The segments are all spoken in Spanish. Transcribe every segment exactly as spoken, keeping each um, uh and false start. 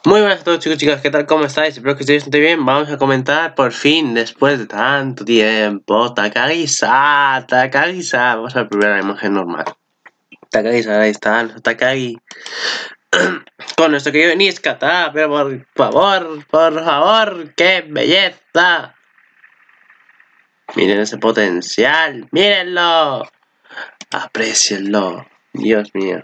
Muy buenas a todos chicos y chicas, ¿qué tal? ¿Cómo estáis? Espero que estéis bastante bien. Vamos a comentar por fin, después de tanto tiempo, Takagi-san, Takagi-san. Vamos a ver primero la imagen normal. Takagi-san, ahí está, Takagi. Con nuestro querido Niskata, pero por favor, por favor, ¡qué belleza! Miren ese potencial, mírenlo. Aprecienlo, Dios mío.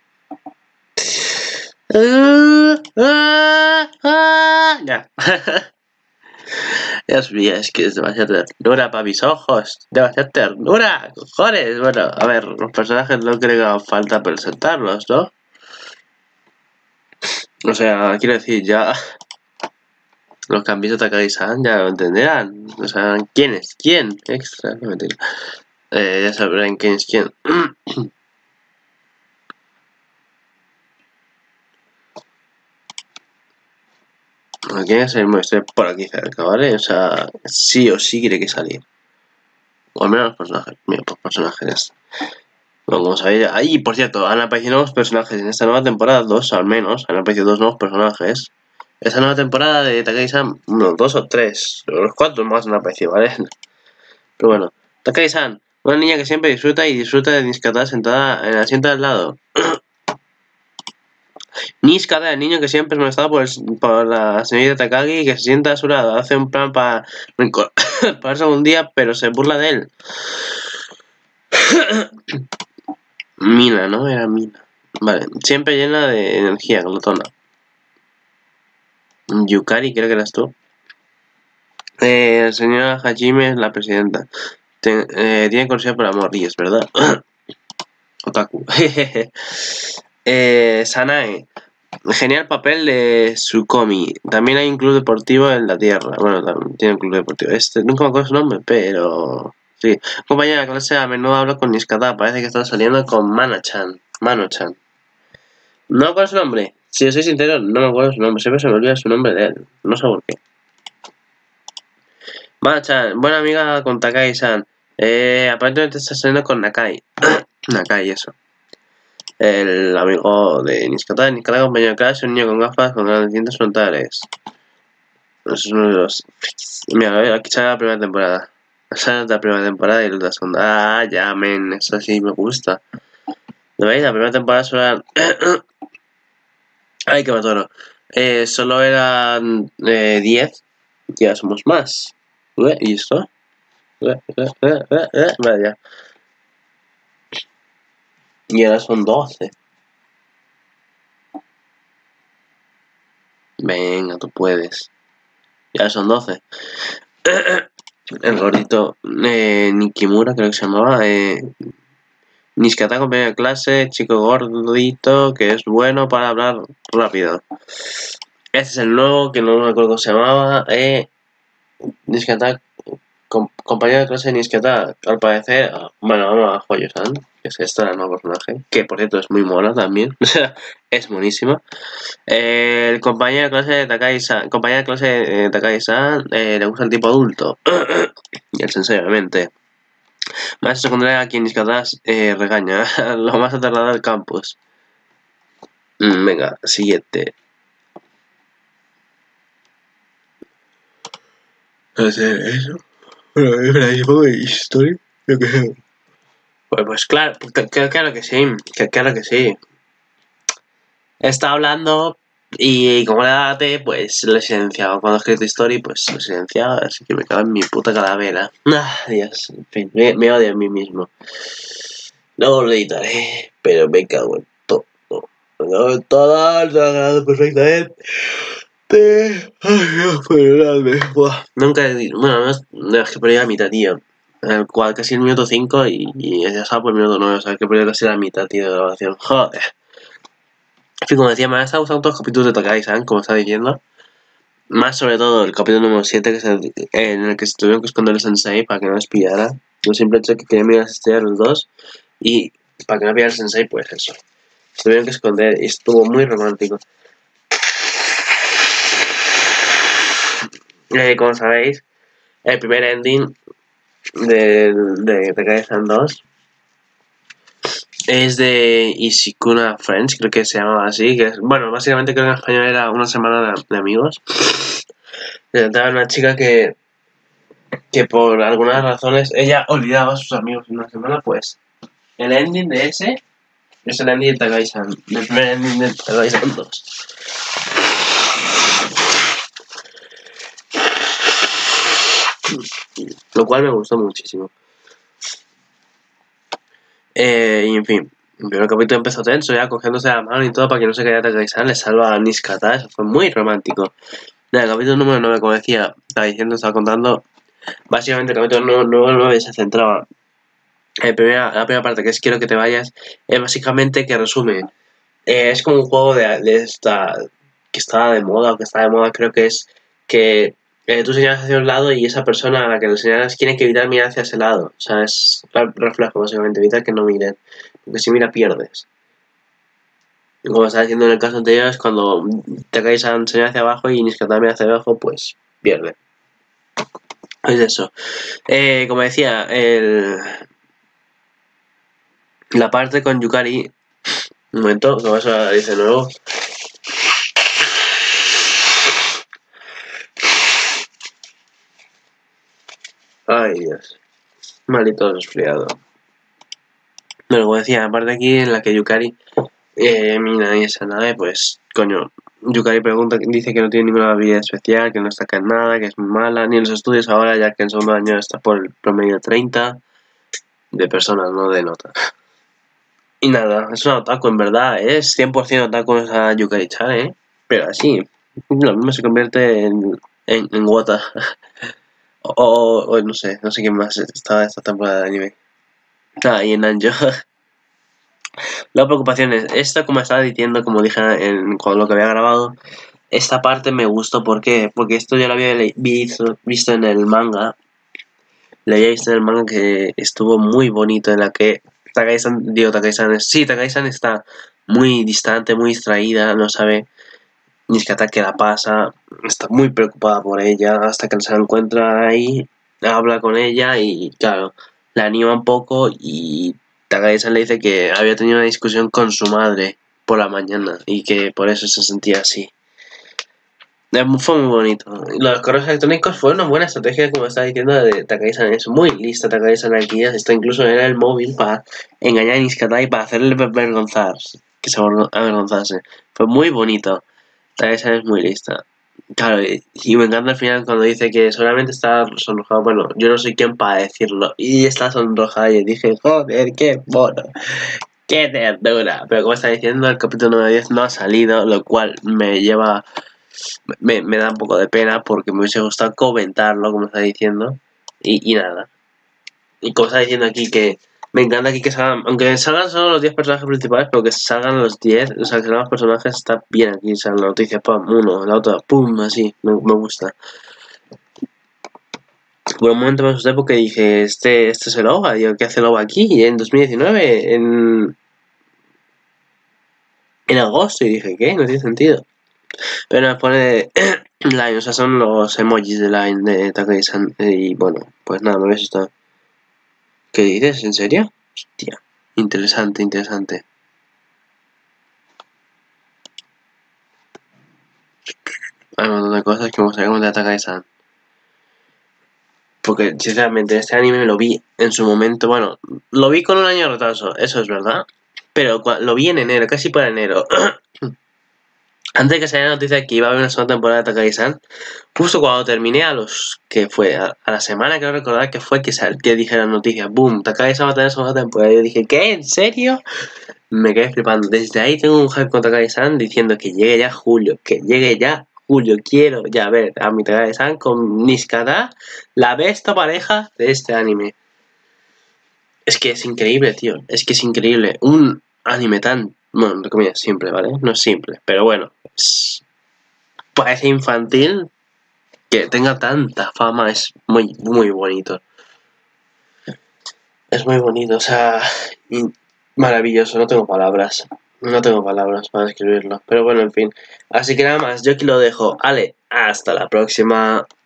Uh, uh, uh, ya. Dios mío, es que es demasiada ternura para mis ojos. Demasiada ternura, cojones. Bueno, a ver, los personajes no creo que haga falta presentarlos, ¿no? O sea, quiero decir, ya los que han visto Takagi-san ya lo entenderán. O sea, ¿quién es quién? Extra, no mentira. Eh, ya sabrán quién es quién. Aquí es el muestre por aquí cerca, ¿vale? O sea, sí o sí quiere que salir. O al menos los personajes. Mira, pues personajes. Bueno, como sabéis, ahí, por cierto, han aparecido nuevos personajes en esta nueva temporada, dos al menos, han aparecido dos nuevos personajes. Esta nueva temporada de Takagi-san, uno, dos o tres, los cuatro más han aparecido, ¿vale? Pero bueno, Takagi-san, una niña que siempre disfruta y disfruta de Niskata sentada en el asiento al lado. Niskata, el niño que siempre es molestado por, el, por la señorita Takagi, que se sienta a su lado, hace un plan para pararse algún día, pero se burla de él. Mina, ¿no? Era Mina. Vale, siempre llena de energía, glotona. Yukari, creo que eras tú. Eh, señora Hajime es la presidenta. Ten, eh, tiene curiosidad por amor, y es verdad. Otaku. eh, Sanae. Genial papel de Tsukomi. También hay un club deportivo en la Tierra. Bueno, también tiene un club deportivo. Este, nunca me acuerdo su nombre, pero... Sí. Compañera de clase a menudo habla con Niskata. Parece que está saliendo con Mana-chan. Mano-chan. No me acuerdo su nombre. Si os soy sincero, no me acuerdo su nombre. Siempre se me olvida su nombre de él. No sé por qué. Mana-chan, buena amiga con Takagi-san. Eh, aparentemente está saliendo con Nakai. Nakai, eso. El amigo de Niskata. Niskata, compañero de clase, un niño con gafas con grandes dientes frontales. Eso es uno de los... Mira, aquí sale la primera temporada. Sale la primera temporada y la segunda. Ah, ya, men. Eso sí me gusta. ¿Lo veis? La primera temporada solo eran... Ay, qué matoro. Eh, solo eran eh, diez. Ya somos más. ¿Y esto? Vale, ya. Y ahora son doce. Venga, tú puedes. Ya son doce. El gordito eh, Nikimura, creo que se llamaba. Eh, Niskata, compañero de clase, chico gordito, que es bueno para hablar rápido. Este es el nuevo, que no me acuerdo cómo se llamaba. Eh, Niskata, com compañero de clase de Niskata, al parecer. Bueno, vamos a Joyo-san, que es esta, el nuevo personaje. Que por cierto es muy mona también. O sea, es monísima. Eh, el compañero de clase de Takagi-san, compañero de clase de Takagi-san, eh, le gusta el tipo adulto. Y el sensei, obviamente. Maestro secundaria a quien Niskata eh, regaña. Lo más aterrador del campus. Mm, venga, siguiente. Hacer eso. Bueno, es verdad, un poco de historia. Yo que sé. Pues, pues claro, claro que sí. Claro que sí. Está hablando y como era date, pues lo he silenciado. Cuando he escrito story, pues lo he silenciado. Así que me cago en mi puta calavera. Ah, Dios, en fin, me, me odio a mí mismo. No lo editaré, pero me cago en todo. Me cago en todo, lo he grabado perfectamente. Ay, Dios, perdonadme. Buah. Nunca he dicho, bueno, no es, no, es que perdí la mitad, tío. En el cual casi el minuto cinco y, y ya estaba por el minuto nueve, o sea que perdí casi la mitad, tío, de grabación. Joder. En fin, como decía, me han estado gustando todos los capítulos de Takagi-san, como estaba diciendo. Más sobre todo el capítulo número siete, que es el, en el que se tuvieron que esconder el sensei para que no les pillara. Yo siempre he hecho que querían mirar las estrellas los dos. Y para que no pillara el sensei, pues eso. Se tuvieron que esconder y estuvo muy romántico. Eh, como sabéis, el primer ending de, de Takagi-san dos es de Ishikuna Friends, creo que se llamaba así, que es, bueno, básicamente creo que en español era una semana de, de amigos. Se trataba de una chica que, que por algunas razones ella olvidaba a sus amigos en una semana, pues el ending de ese es el ending de Takagi-san, el primer ending de Takagi-san dos. Lo cual me gustó muchísimo. Eh, y en fin, el primer capítulo empezó tenso, ya cogiéndose la mano y todo para que no se caiga Takagi-san, le salva a Niskata, eso fue muy romántico. Nada, el capítulo número nueve, como decía, estaba diciendo, estaba contando, básicamente el capítulo número nueve se centraba en primera, la primera parte, que es quiero que te vayas, es básicamente que resume, eh, es como un juego de, de esta, que está de moda, o que está de moda, creo que es que eh, tú señalas hacia un lado y esa persona a la que le señalas tiene que evitar mirar hacia ese lado, o sea, es reflejo básicamente, evitar que no miren, porque si mira pierdes. Y como estaba diciendo en el caso anterior, es cuando te caes a enseñar hacia abajo y Niskata mira hacia abajo, pues pierde. Es eso. Eh, como decía, el... la parte con Yukari. Un momento, que vas a decir de nuevo. Ay, Dios. Maldito resfriado. Pero como decía, la parte aquí en la que Yukari eh, mina y esa nave, pues, coño. Yukari pregunta, dice que no tiene ninguna habilidad especial, que no destaca en nada, que es muy mala, ni en los estudios ahora, ya que en segundo año está por el promedio treinta de personas, no de nota. Y nada, es una otaku en verdad, es cien por ciento otaku esa Yukari-chan, ¿eh? Pero así, lo mismo se convierte en, en, en Wota. o, o, o no sé, no sé quién más estaba esta temporada de anime. Ah, y en Anjo. La preocupación es, esta como estaba diciendo, como dije en, con lo que había grabado, esta parte me gustó, ¿por qué? Porque esto ya lo había visto, visto en el manga. Lo había visto en el manga que estuvo muy bonito, en la que Takagi-san, digo Takagi-san, sí, Takagi-san está muy distante, muy distraída, no sabe Niskata qué la pasa, está muy preocupada por ella, hasta que se la encuentra ahí, habla con ella y claro, la anima un poco y Takagi-san le dice que había tenido una discusión con su madre por la mañana y que por eso se sentía así. Fue muy bonito. Los correos electrónicos fue una buena estrategia, como estaba diciendo, de Takagi-san. Es muy lista Takagi-san aquí. Está incluso en el móvil para engañar a Niskata y para hacerle avergonzar. Que se avergonzase. Fue muy bonito. Takagi-san es muy lista. Claro, y, y me encanta al final cuando dice que solamente está sonrojado. Bueno, yo no soy quien para decirlo. Y está sonrojada y dije, joder, qué mono. Qué ternura. Pero como está diciendo, el capítulo número diez no ha salido, lo cual me lleva... Me, me da un poco de pena porque me hubiese gustado comentarlo, como está diciendo. Y, y nada. Y como está diciendo aquí que me encanta aquí que salgan, aunque salgan solo los diez personajes principales, pero que salgan los diez, o sea, que salgan los personajes, está bien aquí, o sea, la noticia, pum, uno, la otra, pum, así, me, me gusta. Por un momento me asusté porque dije, este, este es el O V A, digo, ¿qué hace el O V A aquí? En dos mil diecinueve, en, en agosto, y dije, ¿qué? No tiene sentido. Pero me pone Line, o sea, son los emojis de Line de Takagi-san. Y bueno, pues nada, me había asustado. ¿Qué dices? ¿En serio? Hostia, interesante, interesante. Hay un montón de cosas que me gustaría comentar de Takagi-san. Porque, sinceramente, este anime lo vi en su momento. Bueno, lo vi con un año de retraso, eso es verdad. Pero lo vi en enero, casi por enero. Antes de que saliera la noticia de que iba a haber una segunda temporada de Takagi-san, justo cuando terminé a los que fue, a, a la semana que no recordar que fue que, sal, que dije la noticia, boom, Takagi-san va a tener segunda temporada. Y yo dije, ¿qué? ¿En serio? Me quedé flipando. Desde ahí tengo un hype con Takagi-san diciendo que llegue ya julio, que llegue ya julio. Quiero ya ver a mi Takagi-san con Niskata, la besta pareja de este anime. Es que es increíble, tío. Es que es increíble. Un anime tan... Bueno, entre comillas, simple, ¿vale? No es simple, pero bueno. Es, parece infantil que tenga tanta fama. Es muy, muy bonito. Es muy bonito, o sea... Maravilloso, no tengo palabras. No tengo palabras para describirlo. Pero bueno, en fin. Así que nada más, yo aquí lo dejo. Ale, hasta la próxima.